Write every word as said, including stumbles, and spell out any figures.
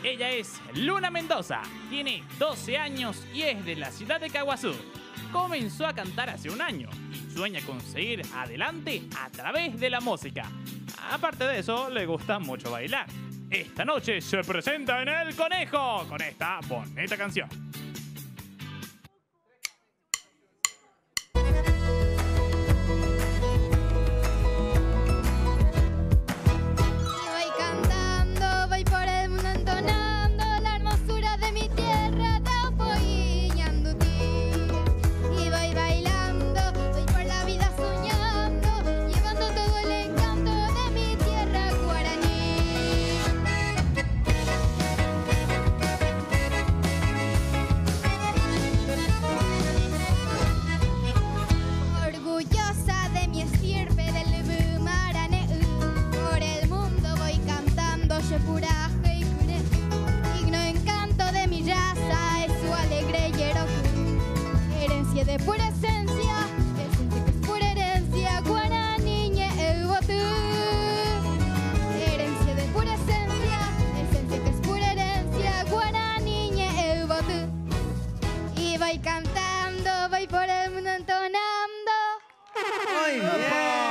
Ella es Luna Mendoza, tiene doce años y es de la ciudad de Caguazú. Comenzó a cantar hace un año y sueña con seguir adelante a través de la música. Aparte de eso, le gusta mucho bailar. Esta noche se presenta en El Conejo con esta bonita canción. De pura esencia, esencia que es pura herencia, guaraní el botú. Herencia de pura esencia, esencia que es pura herencia, guaraní el botú. Y voy cantando, voy por el mundo entonando. Muy bien.